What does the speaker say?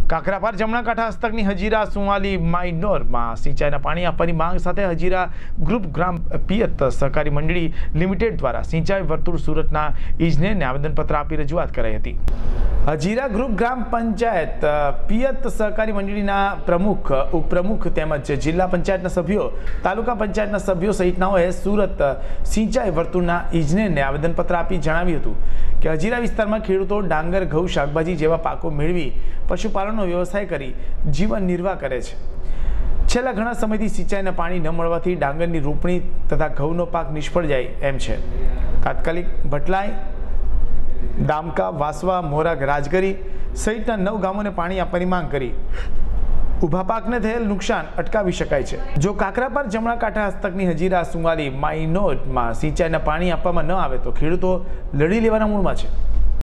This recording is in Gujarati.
કાકરાપાર જમણા કાંઠા હસ્તકની હજીરા સુવાલી માઇનોરમાં સિંચાઈના પાણી આપવાની માંગ સાથે હજીરા ગ્રુપ ગ્રામ પિયત સહકારી મંડળી લિમિટેડ દ્વારા સિંચાઈ વર્તુળ સુરતના ઇજનેરને આવેદનપત્ર આપી રજૂઆત કરાઈ હતી। હજીરા ગ્રુપ ગ્રામ પંચાયત પિયત સહકારી મંડળીના પ્રમુખ ઉપપ્રમુખ તેમજ જિલ્લા પંચાયતના સભ્યો તાલુકા પંચાયતના સભ્યો સહિતનાઓએ સુરત સિંચાઈ વર્તુળના ઇજનેરને આવેદનપત્ર આપી જણાવ્યું હતું કે હજીરા વિસ્તારમાં ખેડૂતો ડાંગર ઘઉં શાકભાજી જેવા પાકો મેળવી પશુપાલનનો વ્યવસાય કરી જીવન નિર્વાહ કરે છે। છેલ્લા ઘણા સમયથી સિંચાઈના પાણી ન મળવાથી ડાંગરની રોપણી તથા ઘઉંનો પાક નિષ્ફળ જાય એમ છે। તાત્કાલિક ભટલાઈ દામકા વાસવા મોરા રાજગરી સહિતના 9 ગામોને પાણી આપવાની માંગ કરી ઊભા પાકને થયેલ નુકસાન અટકાવી શકાય છે। જો કાકરાપાર જમણા કાંઠા હસ્તકની હજીરા સુવાલી માઇનોરમાં સિંચાઈના પાણી આપવામાં ન આવે તો ખેડૂતો લડી લેવાના મૂડમાં છે।